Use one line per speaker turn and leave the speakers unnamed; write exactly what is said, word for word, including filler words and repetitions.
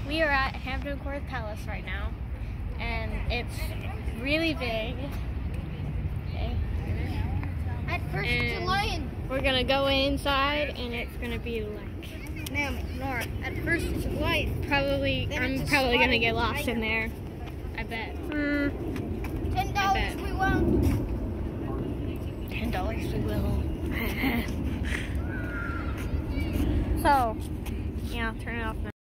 we are at Hampton Court Palace right now, and it's really big. Okay.
At first it's a lion.
We're gonna go inside, and it's gonna be like.
Ma'am, Nora, at first it's a lion.
Probably,
Then
I'm
it's a
probably gonna get
spotted
lost
tiger.
in there. I bet. Mm,
Ten dollars we won't.
Ten dollars we will. So, yeah, turn it off now.